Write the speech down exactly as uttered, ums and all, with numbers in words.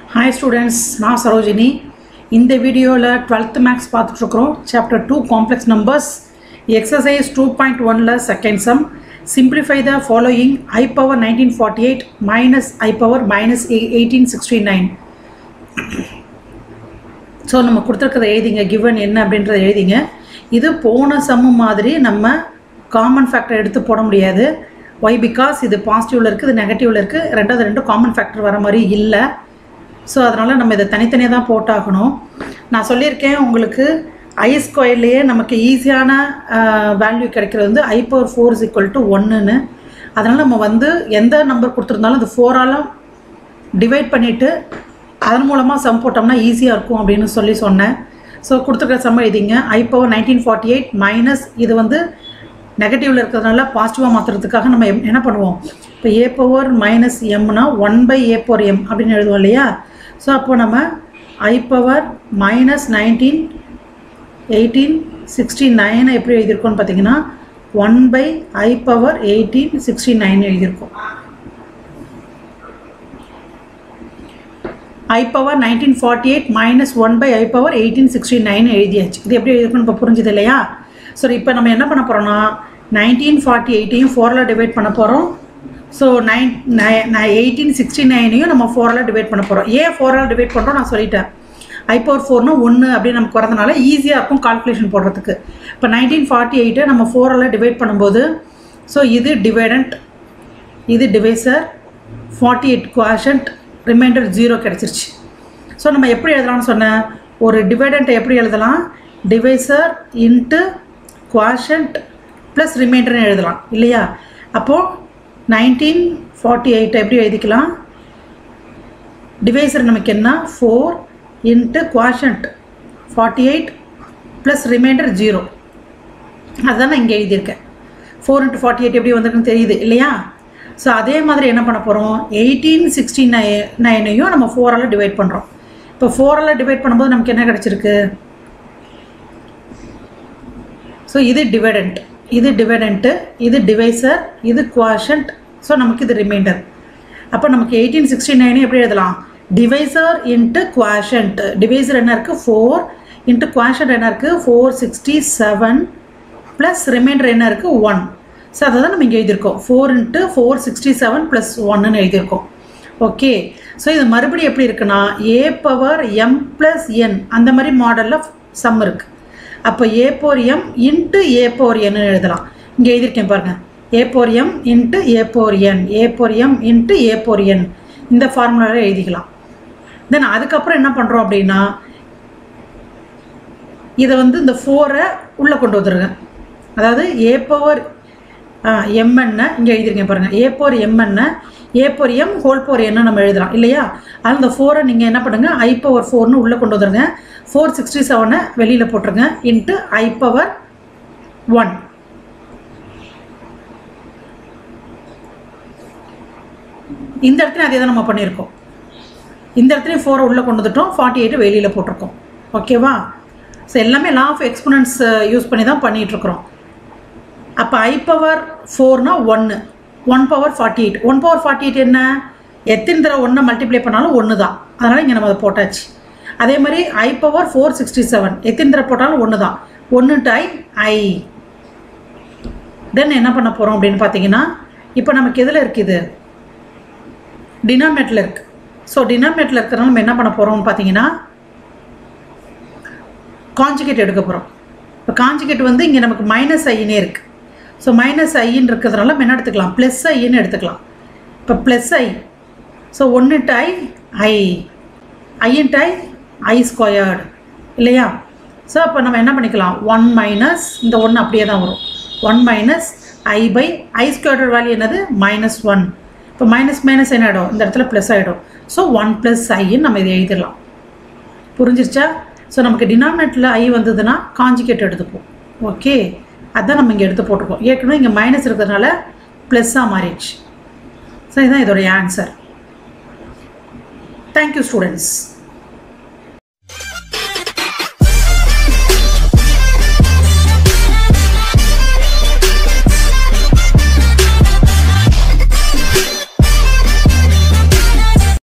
Hi students, நான் சரோஜினி. இந்த வீடியோல twelfth maths பார்த்துட்டு இருக்கோம். Chapter two complex numbers. Exercise two point one ல second sum. Simplify the following: I power nineteen forty-eight minus I power minus eighteen sixty-nine. So நம்ம கொடுத்துருக்கதை எழுதிங்க, given என்ன அப்படின்றத எழுதிங்க. இது போன சம்மு மாதிரி நம்ம காமன் ஃபேக்டர் எடுத்து போட முடியாது. Why? Because இது பாசிட்டிவ்ல இருக்குது, இது நெகட்டிவ்ல இருக்குது. ரெண்டாவது ரெண்டு காமன் ஃபேக்டர் வர மாதிரி இல்லை. ஸோ அதனால் நம்ம இதை தனித்தனியாக தான் போட்டாகணும். நான் சொல்லியிருக்கேன் உங்களுக்கு ஐ ஸ்கொயர்லேயே நமக்கு ஈஸியான வேல்யூ கிடைக்கிறது வந்து i power four is equal to ஒன்றுன்னு. அதனால் நம்ம வந்து எந்த நம்பர் கொடுத்துருந்தாலும் அது ஃபோராலும் டிவைட் பண்ணிவிட்டு அதன் மூலமாக சம் போட்டோம்னா ஈஸியாக இருக்கும் அப்படின்னு சொல்லி சொன்னேன். ஸோ கொடுத்துருக்க சம் எழுதிங்க. I power nineteen forty eight minus இது வந்து நெகட்டிவில் இருக்கிறதுனால பாசிட்டிவாக மாற்றுறதுக்காக நம்ம என்ன பண்ணுவோம், இப்போ ஏ பவர் மைனஸ் எம்னா one by a power m அப்படின்னு எழுதுவோம் இல்லையா. ஸோ அப்போ நம்ம i power minus nineteen eighteen sixty நைனை எப்படி எழுதியிருக்கோன்னு பார்த்தீங்கன்னா one by i power eighteen sixty nine எழுதியிருக்கோம். I power nineteen forty eight minus one by i power eighteen sixty nine எழுதியாச்சு. இது எப்படி எழுதியிருக்கோன்னு இப்போ புரிஞ்சுது இல்லையா. ஸோ இப்போ நம்ம என்ன பண்ண போகிறோம்னா நைன்டீன் ஃபார்ட்டி எயிட்டையும் ஃபோரில் டிவைட் பண்ண போகிறோம். ஸோ நைன் நை எயிட்டீன் சிக்ஸ்டி நைனையும் நம்ம ஃபோரால் டிவைட் பண்ண போகிறோம். ஏன் ஃபோரால் டிவைட் பண்ணுறோம் நான் சொல்லிட்டேன். ஐ பவர் ஃபோர்னு ஒன்று அப்படின்னு நமக்கு வரதுனால ஈஸியாக இருக்கும் கால்குலேஷன் போடுறதுக்கு. இப்போ நைன்டீன் ஃபார்ட்டி எயிட்டை நம்ம ஃபோரால் டிவைட் பண்ணும்போது ஸோ இது டிவைடண்ட், இது divisor, forty eight quotient, remainder zero கிடச்சிருச்சு. ஸோ நம்ம எப்படி எழுதலாம்னு சொன்னேன், ஒரு டிவைடண்ட்டை எப்படி எழுதலாம், டிவைசர் இன்ட்டு குவாஷன்ட் ப்ளஸ் ரிமைண்டர்னு எழுதலாம் இல்லையா. அப்போது நைன்டீன் ஃபார்ட்டி எயிட் எப்படி எழுதிக்கலாம், டிவைசர் நமக்கு என்ன four into quotient forty eight plus remainder zero. அதுதான் நான் இங்கே எழுதியிருக்கேன். ஃபோர் இன்ட்டு ஃபார்ட்டி எயிட் எப்படி வந்திருக்குன்னு தெரியுது இல்லையா. ஸோ அதே மாதிரி என்ன பண்ண போகிறோம், எயிட்டீன் சிக்ஸ்டி நை நைனையும் நம்ம ஃபோரால் டிவைட் பண்ணுறோம். இப்போ ஃபோரால் டிவைட் பண்ணும்போது நமக்கு என்ன கிடச்சிருக்கு, ஸோ இது டிவைடண்ட், இது டிவைடண்ட்டு, இது டிவைசர், இது குவாஷன்ட், ஸோ நமக்கு இது ரிமைண்டர். அப்போ நமக்கு எயிட்டீன் சிக்ஸ்டி நைனு எப்படி எழுதலாம், டிவைசர் இன்ட்டு குவாஷன்ட். டிவைசர் என்ன இருக்குது ஃபோர் இன்ட்டு குவாஷன்ட் என்ன இருக்குது four sixty seven plus remainder என்ன இருக்குது ஒன். ஸோ அதை தான் நம்ம இங்கே எழுதியிருக்கோம், four into four sixty seven plus ஒன்னுன்னு எழுதியிருக்கோம். ஓகே. ஸோ இது மறுபடியும் எப்படி இருக்குன்னா a power m plus n அந்த மாதிரி மாடலில் சம் இருக்குது. அப்போ a power m into a power என்னு எழுதலாம். இங்கே எழுதியிருக்கேன் பாருங்கள், a power m into a power n, a power m into a power n, இந்த ஃபார்முலாவில் எழுதிக்கலாம். தென் அதுக்கப்புறம் என்ன பண்ணுறோம் அப்படின்னா இதை வந்து இந்த ஃபோரை உள்ளே கொண்டு வந்துடுங்க. அதாவது ஏ பவர் எம்என்னை இங்கே எழுதியிருக்கேன் பாருங்கள், ஏ பவர் எம்என்னை a power m whole power என்ன நம்ம எழுதலாம் இல்லையா. அது இந்த ஃபோரை நீங்கள் என்ன பண்ணுங்கள் ஐ பவர் ஃபோர்னு உள்ளே கொண்டு வந்துடுங்க. ஃபோர் சிக்ஸ்டி செவனை வெளியில் போட்டுருங்க இன்ட்டு ஐ பவர் ஒன். இந்த இடத்துல அதே தான் நம்ம பண்ணியிருக்கோம். இந்த இடத்துலையும் ஃபோரை உள்ளே கொண்டு வந்துட்டோம், ஃபார்ட்டி எயிட்டு வெளியில் போட்டிருக்கோம். ஓகேவா. ஸோ எல்லாமே லா ஆஃப் எக்ஸ்போனன்ஸ் யூஸ் பண்ணி தான் பண்ணிகிட்ருக்குறோம். அப்போ ஐ பவர் ஃபோர்னா ஒன்று, one power forty eight, one power forty eight என்ன, எத்தனை தடவை ஒன்றை மல்டிப்ளை பண்ணாலும் ஒன்று தான். அதனால் இங்கே நம்ம அதை போட்டாச்சு. அதே மாதிரி i power four sixty seven எத்தனை தடவை போட்டாலும் ஒன்று தான், ஒன்று டை ஐ. தென் என்ன பண்ண போகிறோம் அப்படின்னு பார்த்தீங்கன்னா இப்போ நமக்கு எதில் இருக்குது, டினாமினேட்டரில் இருக்குது. ஸோ டினாமினேட்டரில் இருக்கிறனால நம்ம என்ன பண்ண போகிறோம்னு பார்த்தீங்கன்னா காஞ்சுகேட் எடுக்க போகிறோம். இப்போ காஞ்சுகேட் வந்து இங்கே நமக்கு மைனஸ் ஐன்னே இருக்குது. ஸோ மைனஸ் ஐன்னு இருக்கிறதுனால நம்ம என்ன எடுத்துக்கலாம், ப்ளஸ் ஐன்னு எடுத்துக்கலாம். இப்போ ப்ளஸ் ஐ, ஸோ ஒன்று டை ஐ, ஐன் டை ஐ ஸ்கொயர்டு இல்லையா. ஸோ அப்போ நம்ம என்ன பண்ணிக்கலாம், ஒன் மைனஸ் இந்த ஒன்று அப்படியே தான் வரும், one minus i by i squared value என்னது மைனஸ் ஒன். இப்போ மைனஸ் மைனஸ் என்ன ஆகிடும், இந்த இடத்துல ப்ளஸ் ஆகிடும். ஸோ ஒன் ப்ளஸ் ஐன்னு நம்ம இதை எழுதிடலாம். புரிஞ்சிருச்சா. ஸோ நமக்கு டினாமினேட்டரில் ஐ வந்ததுன்னா காஞ்சுகேட் எடுத்துப்போம். ஓகே, அதுதான் நம்ம இங்கே எடுத்து போட்டிருக்கோம். ஏற்கனவே இங்கே மைனஸ் இருக்கிறதுனால ப்ளஸ்ஸாக மாறிடுச்சு. ஸோ இதுதான் இதோடைய ஆன்சர். Thank you students.